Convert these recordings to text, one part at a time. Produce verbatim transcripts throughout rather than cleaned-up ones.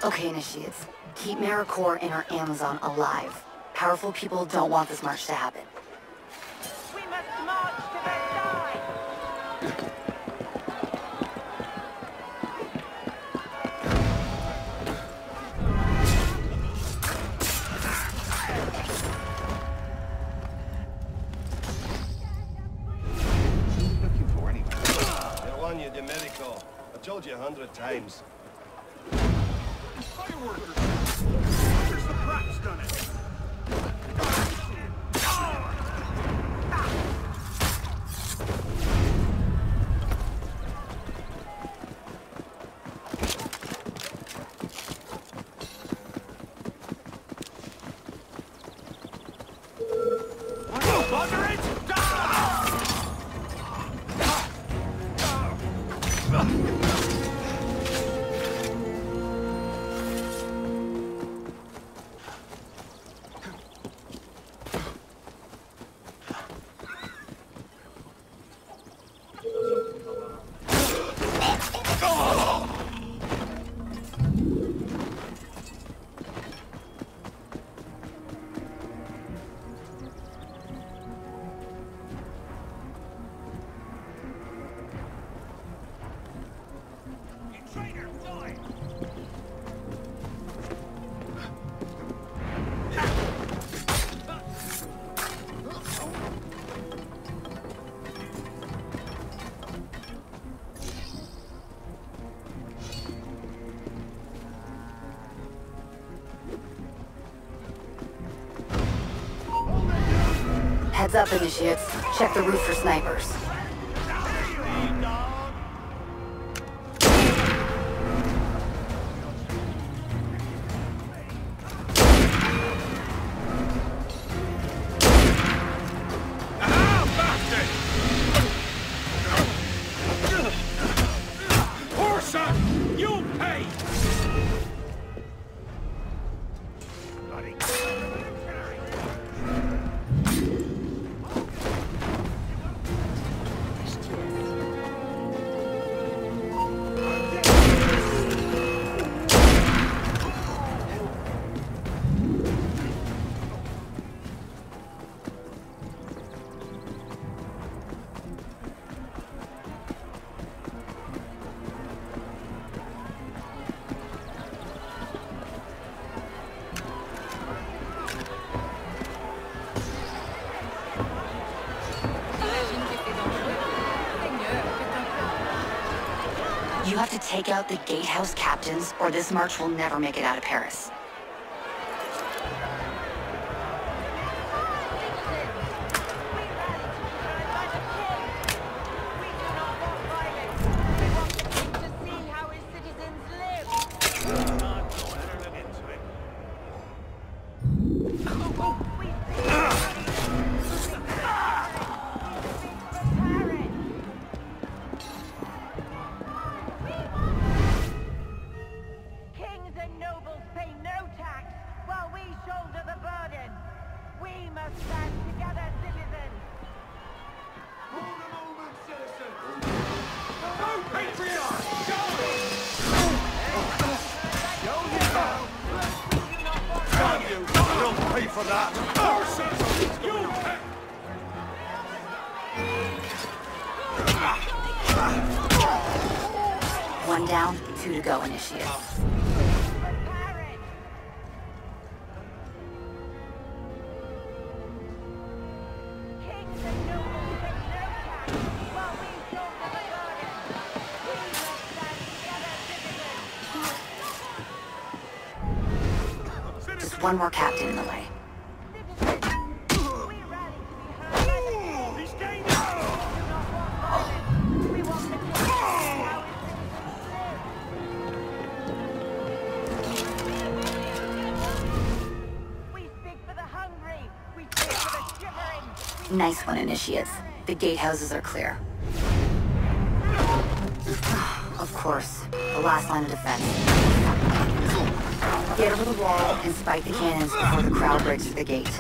Okay, initiates. Keep Maricore and our Amazon alive. Powerful people don't want this march to happen. We must march to their side! Looking for anyway? The one you, the medical. I've told you a hundred times. Fireworkers! There's the Pratt's done it! Bugger it! Heads up, initiates. Check the roof for snipers. You have to take out the gatehouse captains, or this march will never make it out of Paris. One down, two to go, initiates. Just one more captain in the way. Nice one, initiates. The gatehouses are clear. Of course, the last line of defense. Get over the wall and spike the cannons before the crowd breaks through the gate.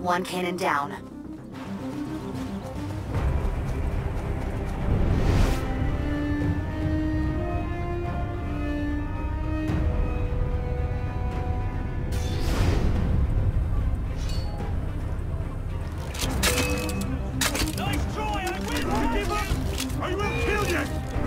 One cannon down. Nice try! I will give up! I will kill you!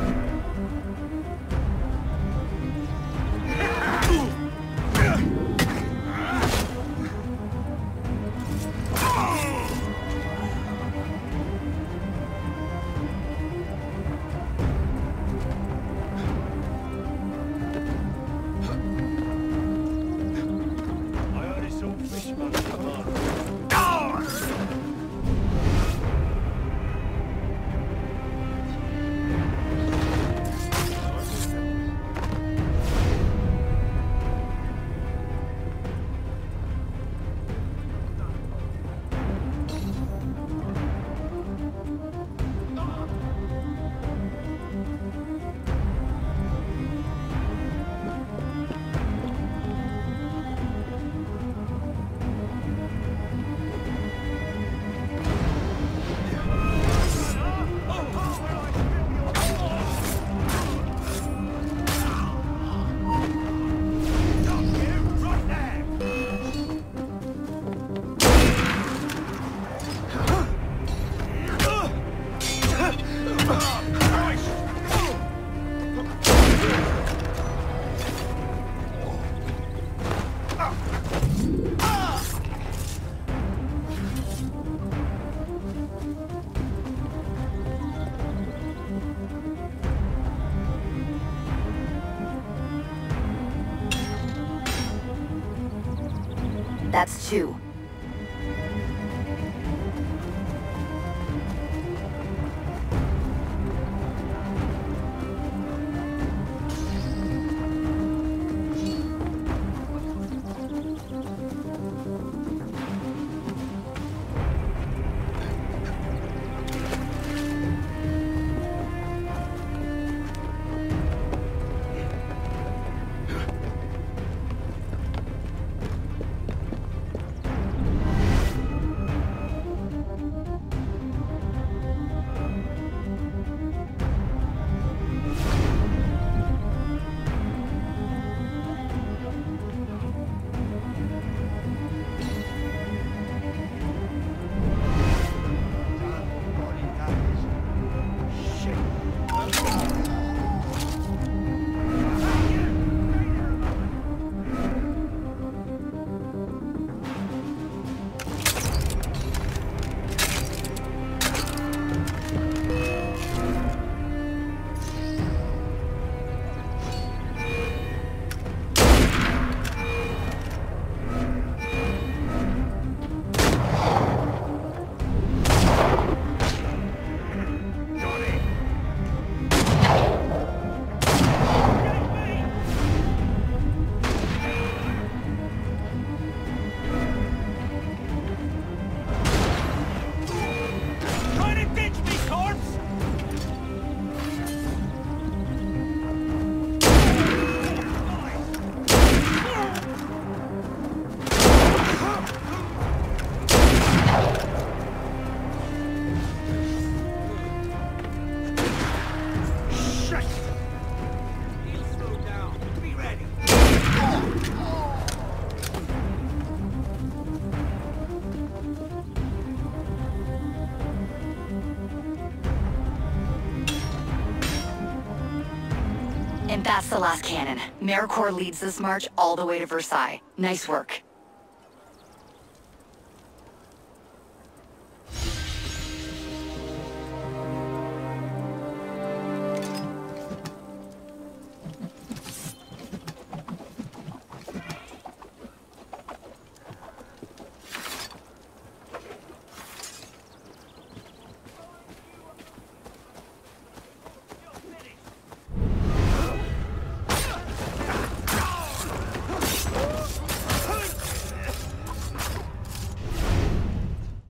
That's two. And that's the last cannon. AmeriCorps leads this march all the way to Versailles. Nice work.